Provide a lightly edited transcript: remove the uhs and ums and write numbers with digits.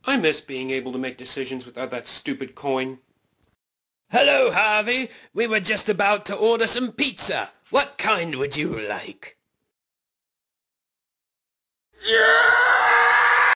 I miss being able to make decisions without that stupid coin. Hello, Harvey. We were just about to order some pizza. What kind would you like? Yeah!